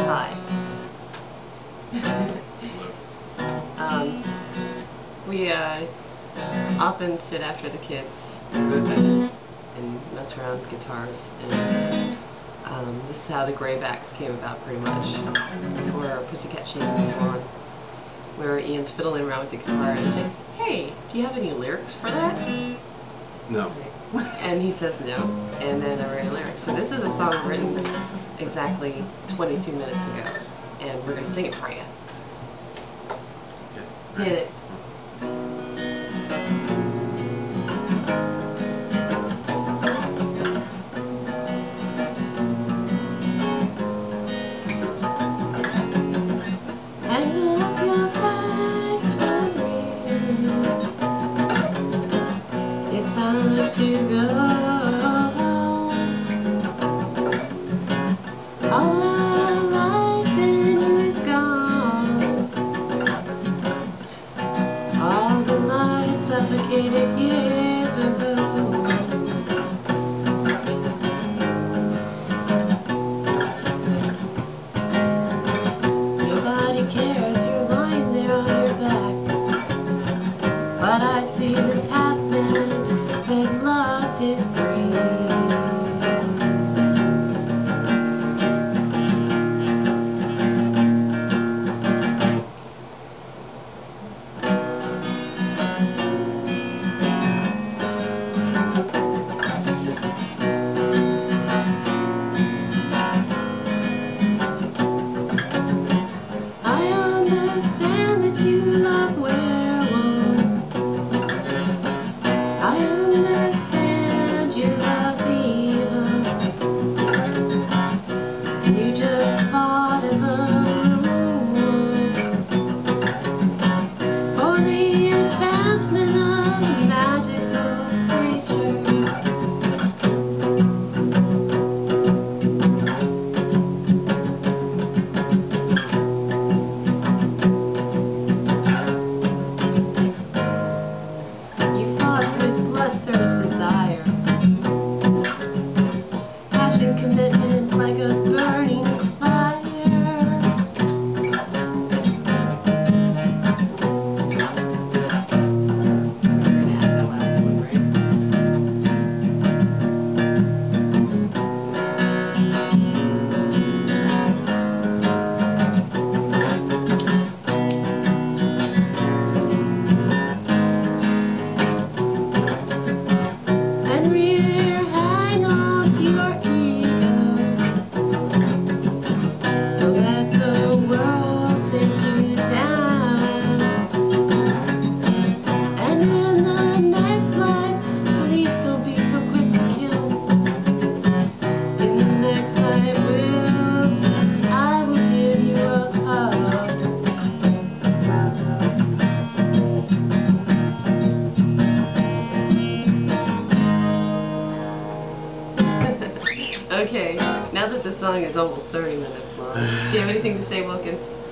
Hi. We often sit after the kids and mess around with guitars, and this is how the Greybacks came about, pretty much, or Pussycat Shane and so on, where Ian's fiddling around with the guitar and he's like, "Hey, do you have any lyrics for that?" No. And he says no, and then I write a lyric. So this is a song written exactly 22 minutes ago, and we're going to sing it for you. Okay. Hit it. Hang up your bags for me. It's time to go. All our life in you is gone. All the lights suffocated years ago. Nobody cares, you're lying there on your back. But I see this happen, that love is free. Commitment like a burning fire. We're gonna add that last one, right? And we're hang on to your Okay, now that the song is almost 30 minutes long, do you have anything to say, Wilkins?